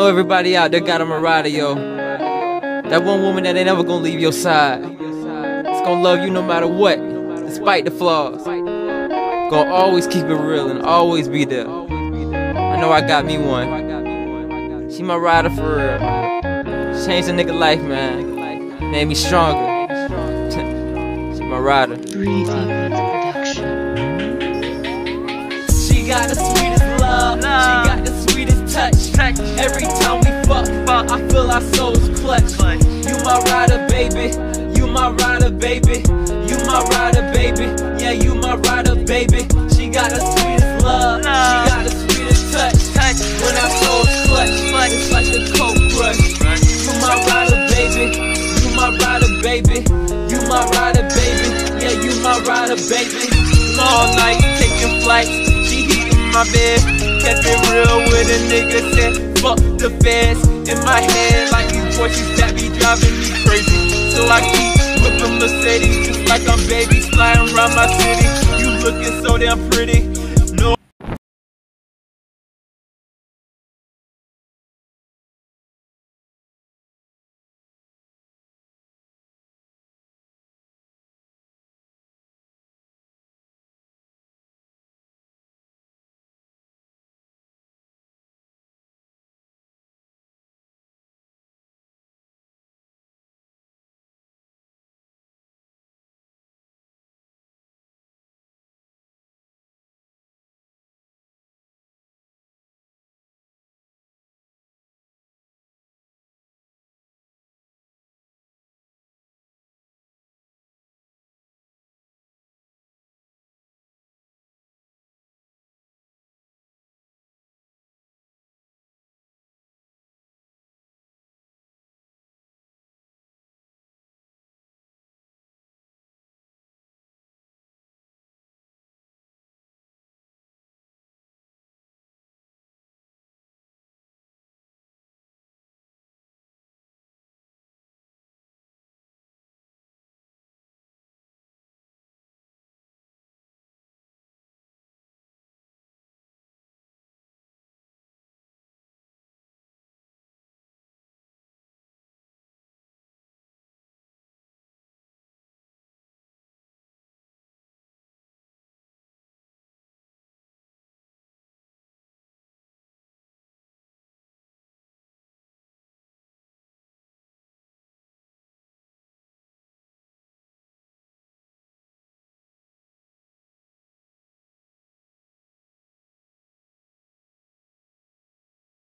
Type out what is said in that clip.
know everybody out there got a Mariah, yo. That one woman that ain't ever gonna leave your side. It's gonna love you no matter what, despite the flaws. Gonna always keep it real and always be there. I know I got me one. She my rider for real. Changed a nigga life, man. Made me stronger. She my rider. She got the sweetest love. She got the sweetest touch. Every time we fuck, I feel our souls clutch. You my rider, baby. You my rider, baby. You my rider, baby. Yeah, you my rider, baby. She got the sweetest love. She got the sweetest touch. When our souls clutch, it's like a cold crush. You my rider, baby. You my rider, baby. You my rider, baby. Yeah, you my rider, baby. All night taking flights. She heating my bed. Kept it real with a nigga, said fuck the feds. In my head like these voices that be driving me crazy. So I keep whipping Mercedes just like I'm baby, flying around my city. You looking so damn pretty.